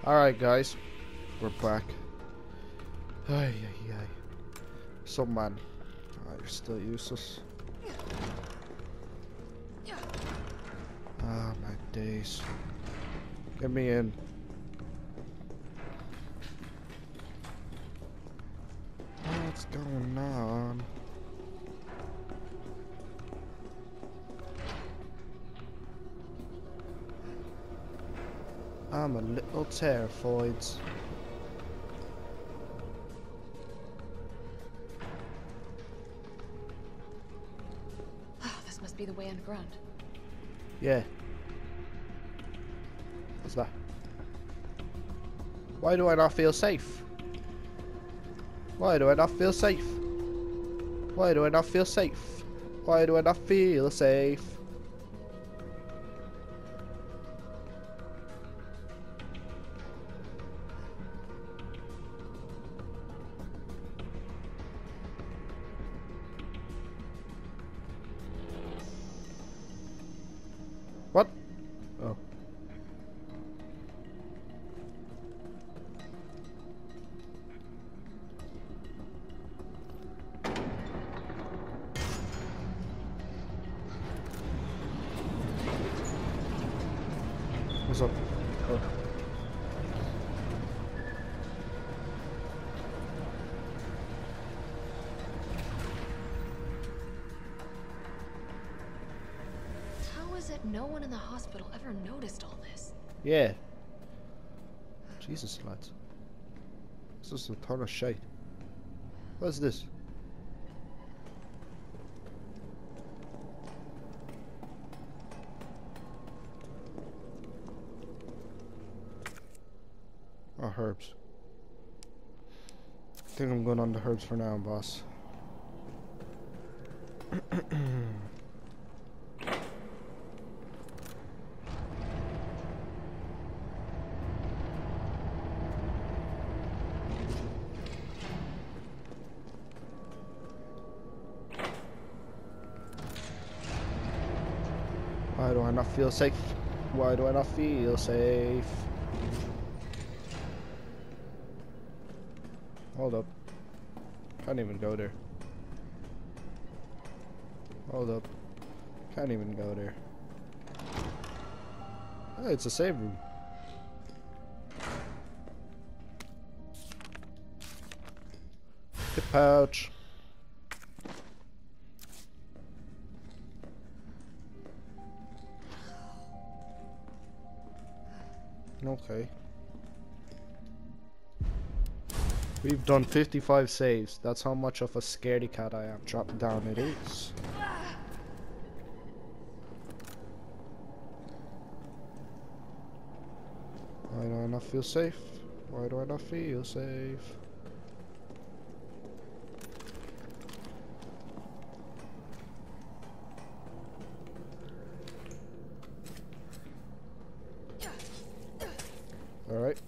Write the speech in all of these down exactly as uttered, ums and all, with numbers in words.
Alright guys, we're back. Ay, ay, ay. Some man. Oh, you're still useless. Ah, my days. Get me in. What's going on? I'm a little terrified. This must be the way underground. Yeah. What's that? Why do I not feel safe? Why do I not feel safe? Why do I not feel safe? Why do I not feel safe? What? Oh. What's up? Oh. How is it no one in the hospital ever noticed all this? Yeah. Jesus, lads. This is a ton of shite. What's this? Oh, herbs. I think I'm going on the herbs for now, boss. Why do I not feel safe? Why do I not feel safe? Hold up. Can't even go there. Hold up. Can't even go there. Oh, it's a save room. The pouch. Okay. We've done fifty-five saves. That's how much of a scaredy cat I am. Drop down it is. Why do I not feel safe? Why do I not feel safe? Alright.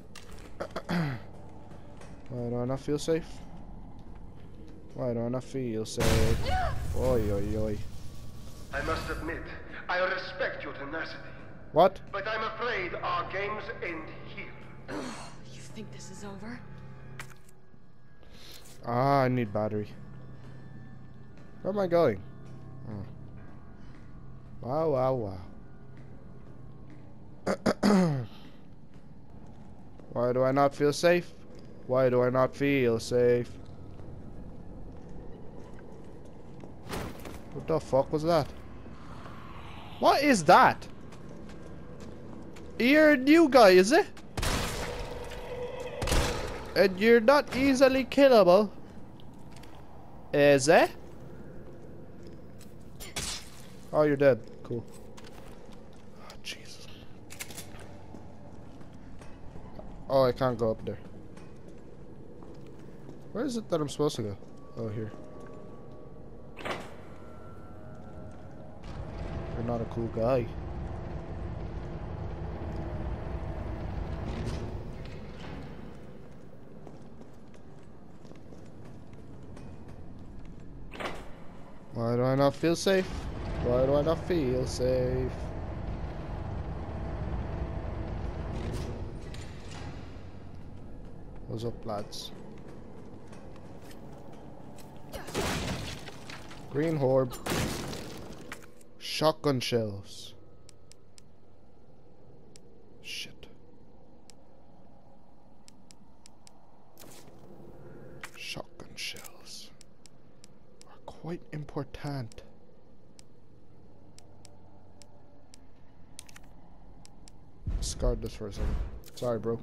Why do I not feel safe? Why do I not feel safe? Oi, oi, oi. I must admit, I respect your tenacity. What? But I'm afraid our games end here. You think this is over? Ah, I need battery. Where am I going? Oh. Wow, wow, wow. Why do I not feel safe? Why do I not feel safe? What the fuck was that? What is that? You're a new guy, is it? And you're not easily killable, is it? Oh, you're dead. Cool. Oh, Jesus. Oh, I can't go up there. Where is it that I'm supposed to go? Oh, here. You're not a cool guy. Why do I not feel safe? Why do I not feel safe? What's up, lads? Green Horb. Shotgun shells. Shit. Shotgun shells are quite important. Discard this for a second. Sorry, bro.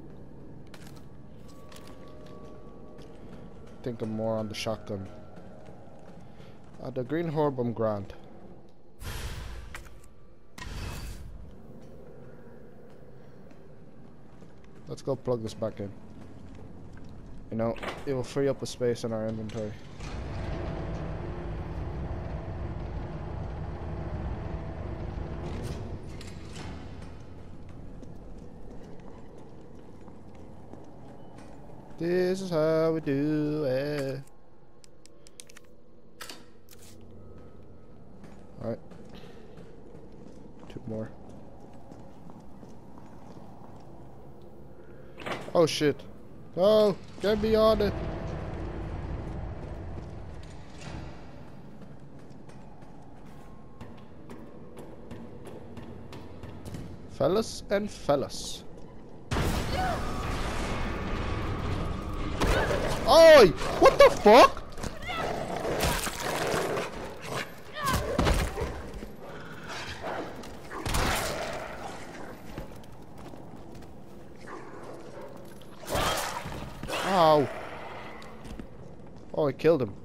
Think I'm more on the shotgun. Uh, the green horb, I'm grand. Let's go plug this back in. You know, it will free up a space in our inventory. This is how we do it. Alright. Two more. Oh shit. No! Get me on it! Fellas and fellas. Oi! What the fuck? Ow. Oh, I killed him.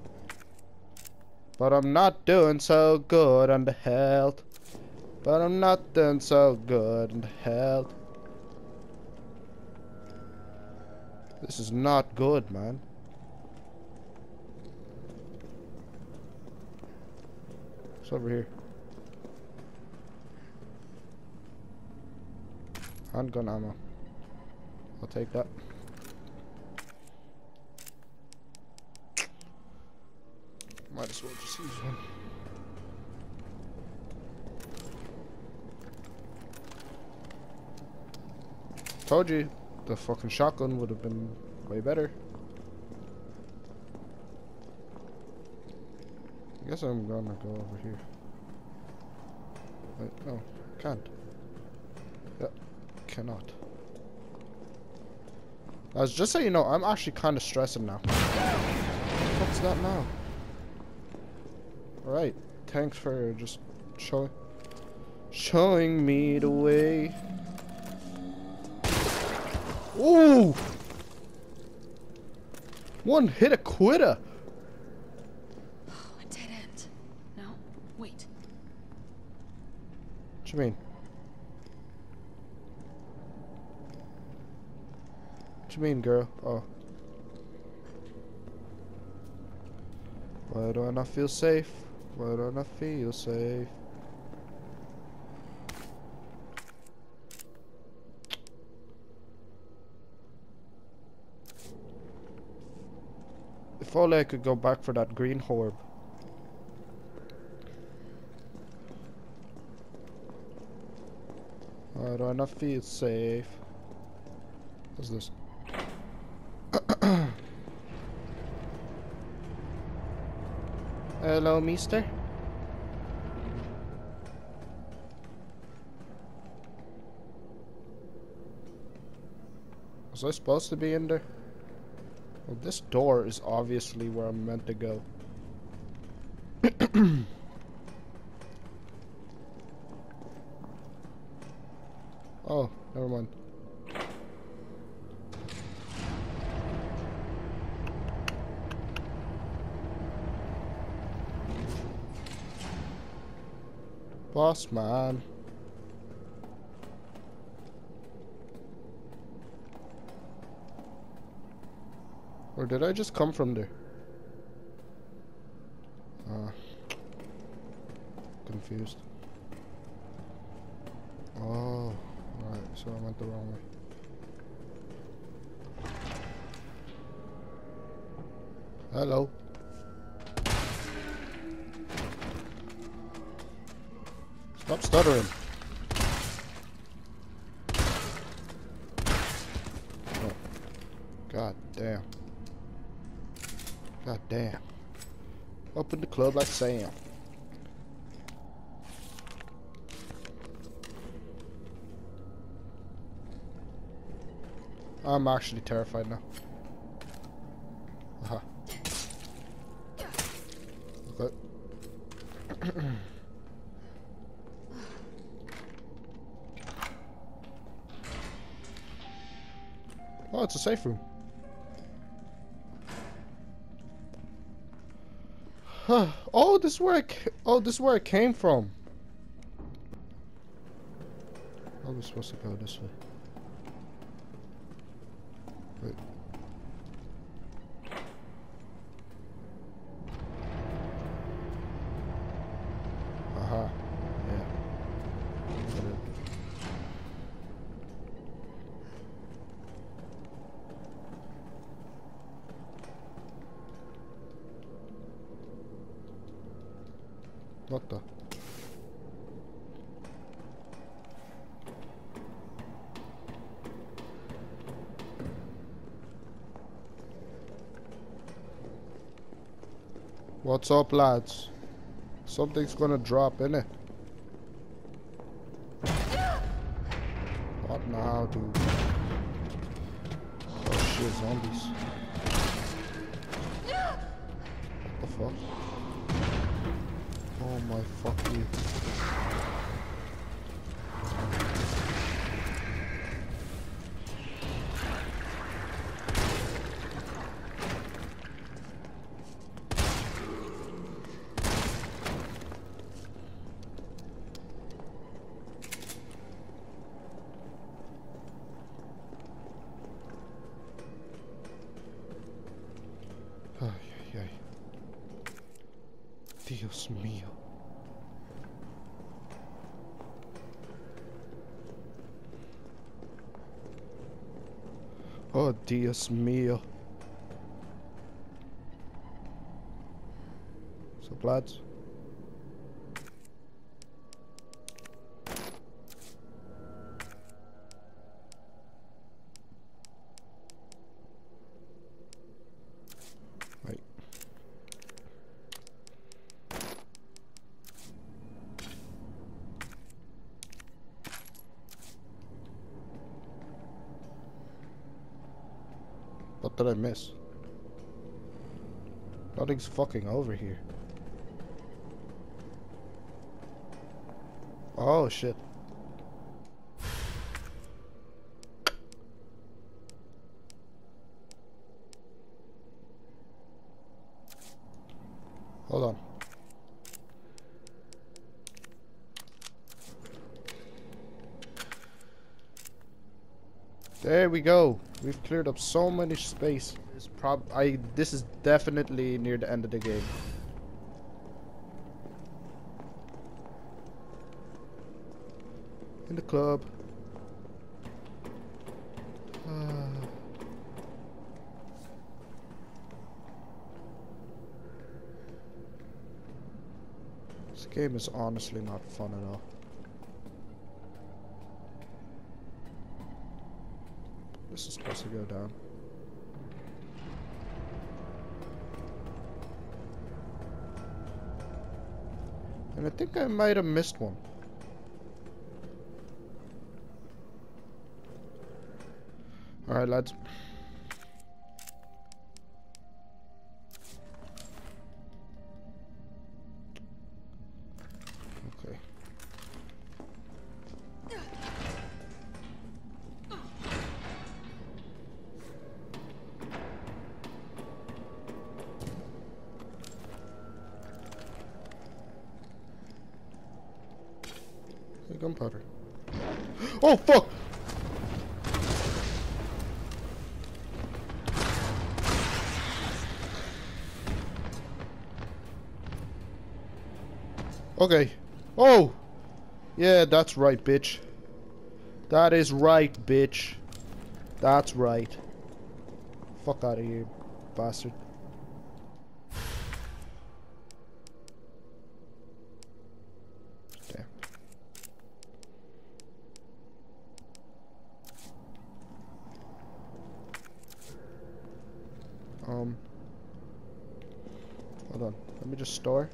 But I'm not doing so good on the health. But I'm not doing so good on the health. This is not good, man. What's over here? Handgun ammo. I'll take that. Might as well just use one. Told you, the fucking shotgun would have been way better. I guess I'm gonna go over here. Wait, no, can't. Yeah, cannot. I was just so you know, I'm actually kind of stressing now. What's that now? Alright, thanks for just showing showing me the way. Ooh! One hit a quitter. Oh, a dead end. No, wait. What you mean? What you mean, girl? Oh. Why do I not feel safe? Why do I not feel safe? If only I could go back for that green horb. Why do I not feel safe? What's this? Hello, mister. Was I supposed to be in there? Well, this door is obviously where I'm meant to go. Oh, never mind. Boss man. Or did I just come from there? Ah. Confused. Oh, right, so I went the wrong way. Hello. Stop stuttering. Oh. God Damn. God damn. Up in the club like Sam. I'm actually terrified now. Uh-huh. Okay. Oh, it's a safe room. Oh, this is where I ca oh, this is where I came from. I was supposed to go this way. Wait. Aha. Yeah. Get it. What the? What's up, lads? Something's gonna drop, innit? What now, dude? Oh shit, zombies. What the fuck? Oh my fuck you. Ay, ay, ay. Dios mío. Oh, Dios mío. So, lads. Right. What did I miss? Nothing's fucking over here. Oh shit. Hold on. There we go. We've cleared up so many space. This prob I this is definitely near the end of the game. In the club. Uh, this game is honestly not fun at all. This is supposed to go down. And I think I might have missed one. Alright, lads. Okay. Hey, gunpowder. Oh, fuck! Okay. Oh! Yeah, that's right, bitch. That is right, bitch. That's right. Fuck out of here, bastard. Damn. Hold on. Let me just store.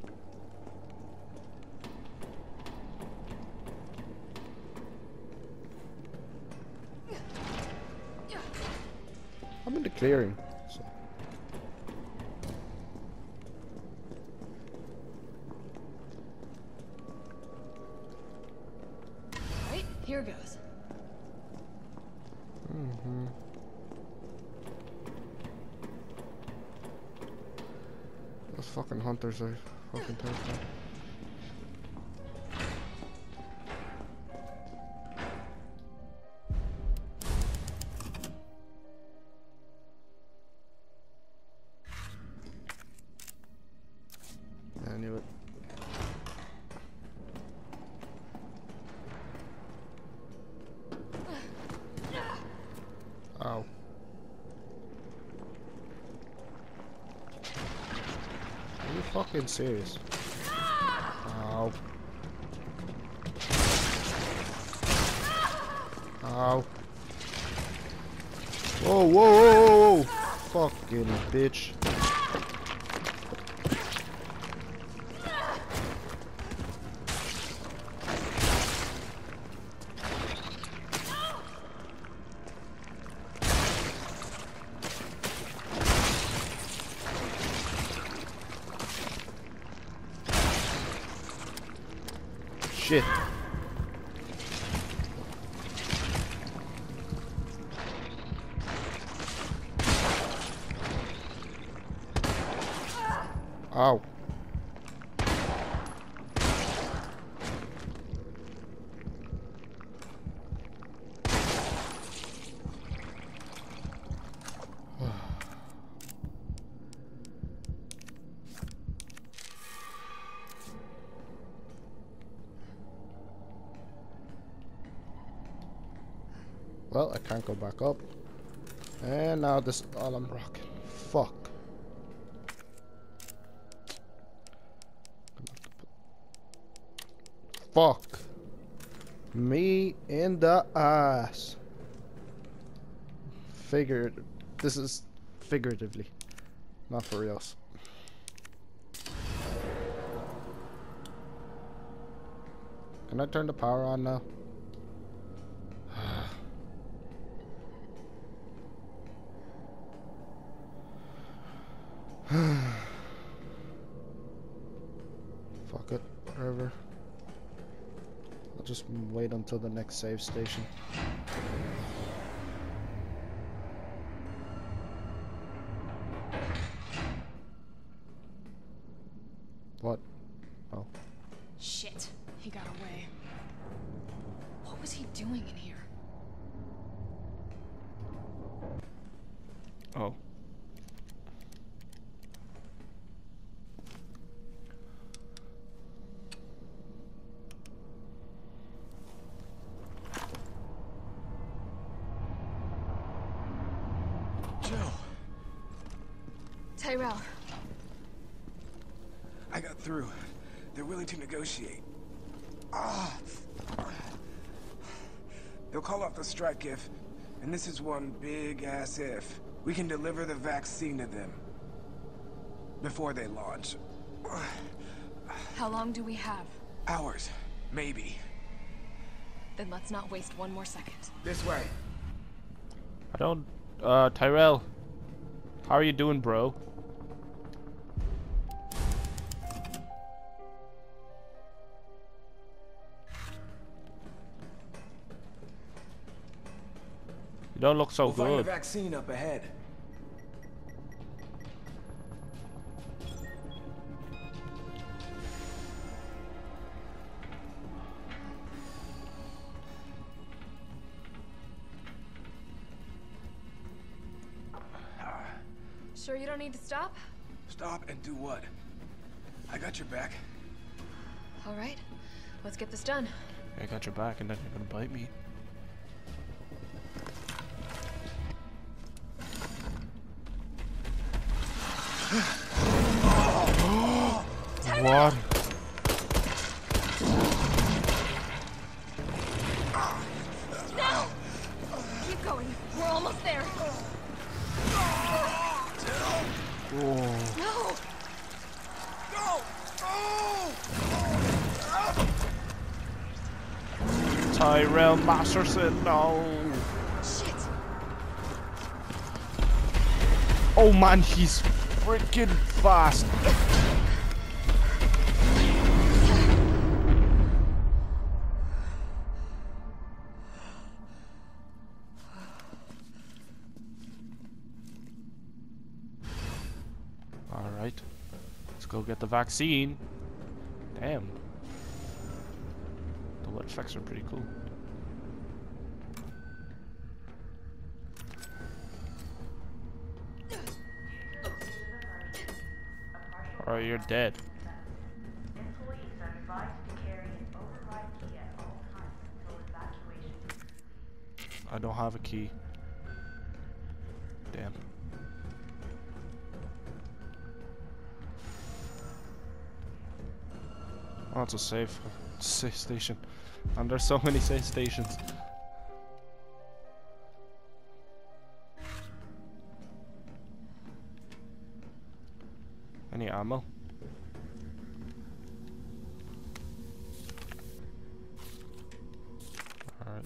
I'm in the clearing. So. Right, here goes. Mm-hmm. Those fucking hunters are fucking terrifying. I knew it. Ow. Are you fucking serious? Ow. Ow. Whoa, whoa, whoa, whoa, whoa. Fucking bitch. Shit. Ow. Well, I can't go back up. And now this all I'm rocking. Fuck. Fuck. Me in the ass. Figured. This is figuratively. Not for reals. Can I turn the power on now? Fuck it, whatever. I'll just wait until the next save station. What? Oh. Shit, he got away. What was he doing in here? Oh. Tyrell. I got through. They're willing to negotiate. Ah. They'll call off the strike if, and this is one big ass if, we can deliver the vaccine to them before they launch. How long do we have? Hours, maybe. Then let's not waste one more second. This way. I don't... Uh, Tyrell. How are you doing, bro? You don't look so We'll find the good. vaccine up ahead. Sure you don't need to stop? Stop and do what? I got your back. All right, let's get this done. I got your back, and then you're gonna bite me. What? No! Keep going. We're almost there. Oh. No! high realm Masterson, no. Shit! Oh man, he's freaking fast. Alright. Let's go get the vaccine. Damn. The wet effects are pretty cool. Alright, you're dead. Employees are advised to carry an override key at all times until evacuation. I don't have a key. Damn. Oh, it's a safe, safe station. And there's so many safe stations. Any ammo? Alright.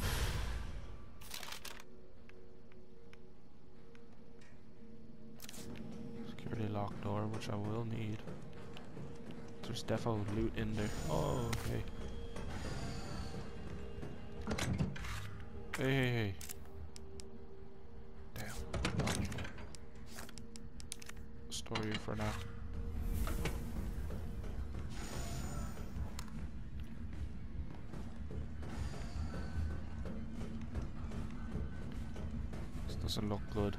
Security locked door, which I will need. There's defo loot in there. Oh, okay. Hey, hey, hey. Damn. Store you for now. This doesn't look good.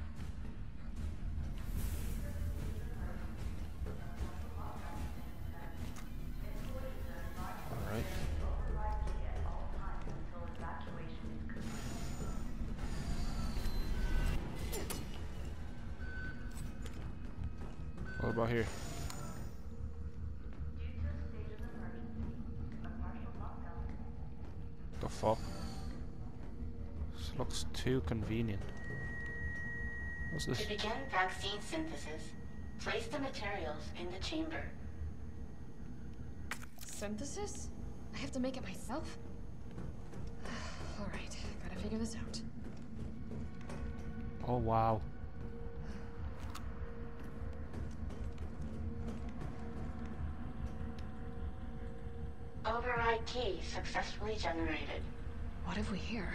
What about here? The fuck? This looks too convenient. What's this? To begin vaccine synthesis, place the materials in the chamber. Synthesis? I have to make it myself? Alright, gotta figure this out. Oh wow. Override key successfully generated. What have we here?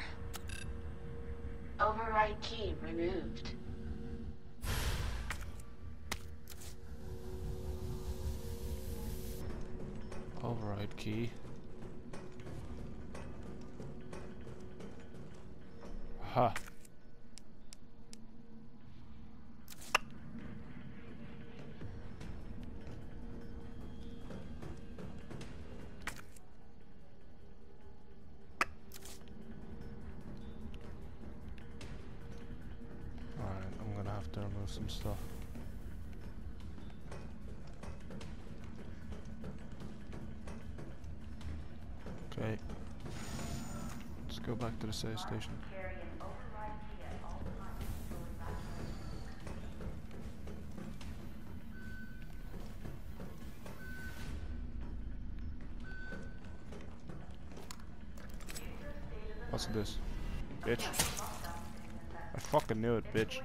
Override key removed. Override key. Ha. Alright, I'm gonna have to remove some stuff. Okay. Let's go back to the save station. Carry an override key at all times until evacuation. What's this? Bitch. I fucking knew it, bitch.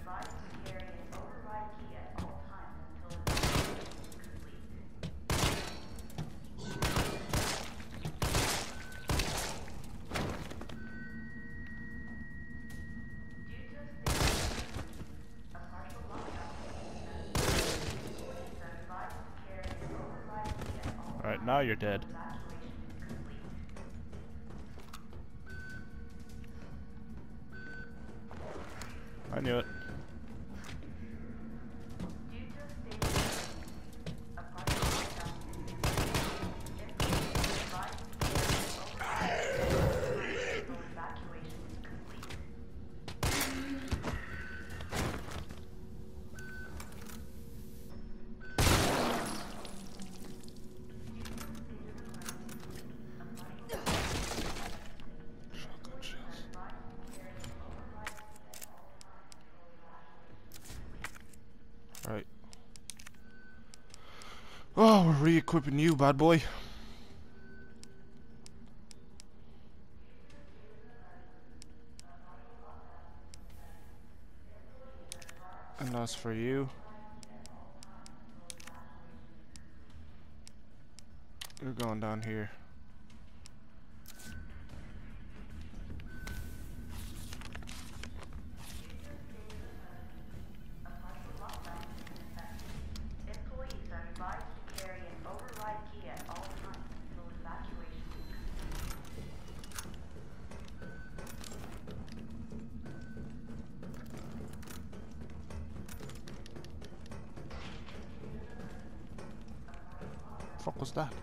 Alright, now you're dead. I knew it. Shotgun shells. Right. Oh, we're Oh, we're re-equipping you, bad boy. as for you, you're going down here. Employees are advised to carry an override key at all times until evacuation is complete. Fuck was that?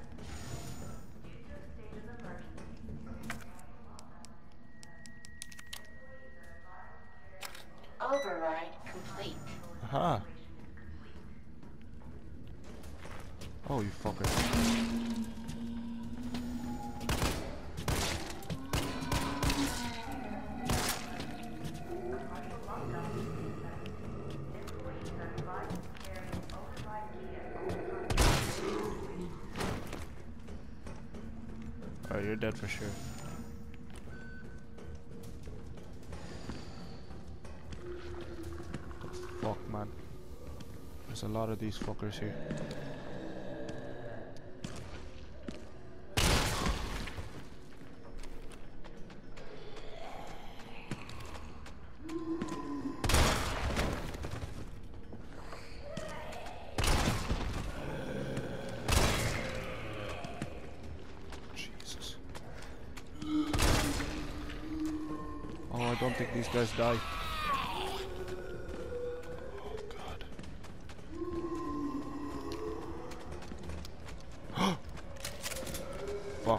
Override complete. Aha. Oh, you fucker. Oh, you're dead for sure. Fuck, man. There's a lot of these fuckers here. Jesus. Oh, I don't think these guys die. Fuck.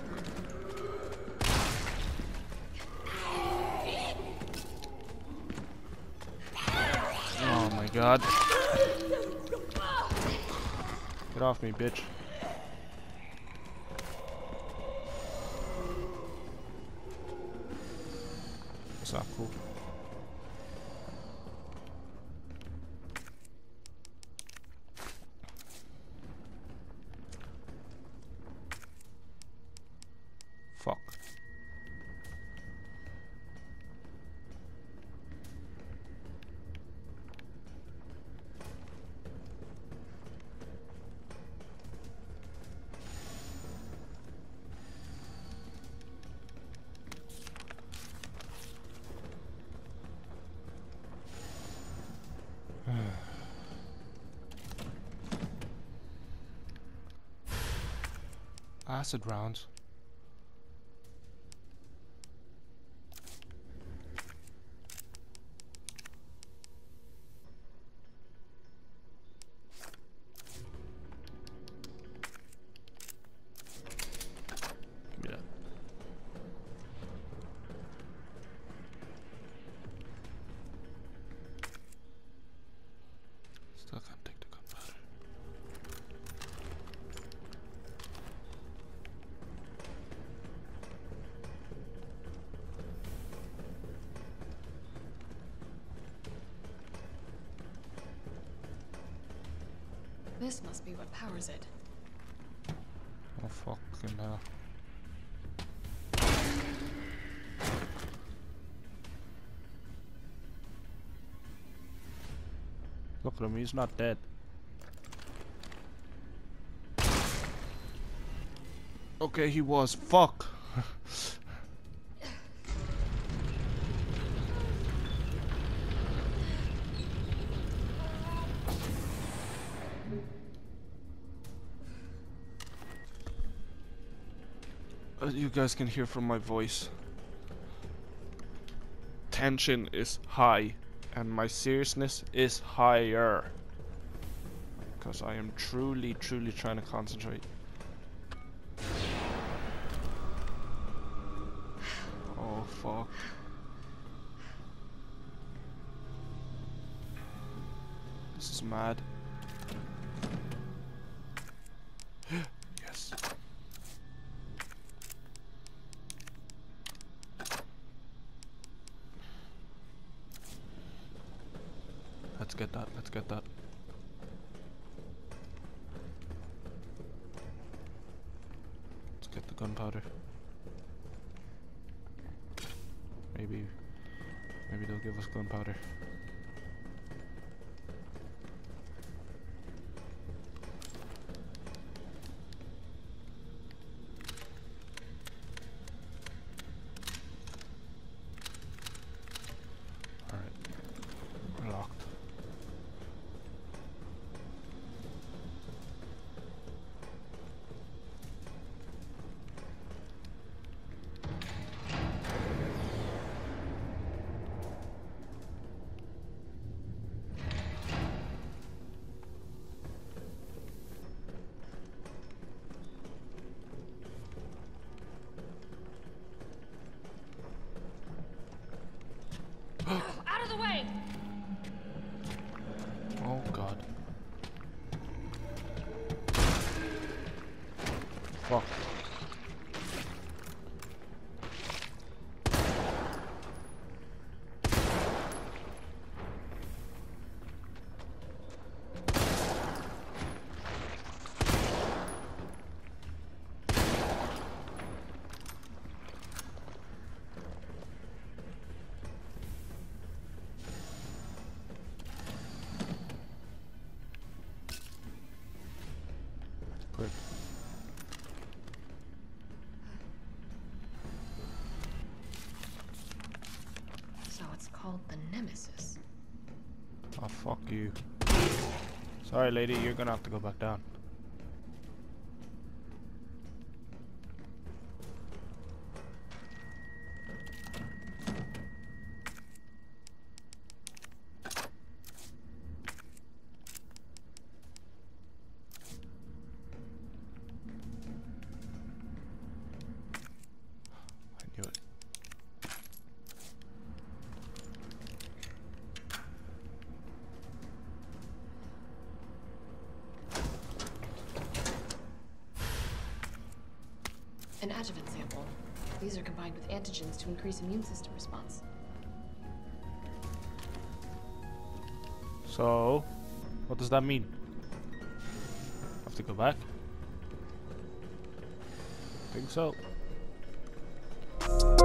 Oh my god. Get off me, bitch. That's not cool. Fuck. Acid rounds. Give me that. Still can't take the gunpowder. This must be what powers it. Oh fucking hell. Look at him, he's not dead. Okay, he was. Fuck. As you guys can hear from my voice, tension is high and my seriousness is higher because I am truly truly trying to concentrate. Oh fuck. This is mad. Yes. Let's get that, let's get that. Let's get the gunpowder. Maybe, maybe they'll give us gunpowder. fuck. Quick. So it's called the Nemesis. Oh, fuck you. Sorry, lady, you're gonna have to go back down. I knew it. An adjuvant sample. These are combined with antigens to increase immune system response. So, what does that mean? Have to go back? Think so.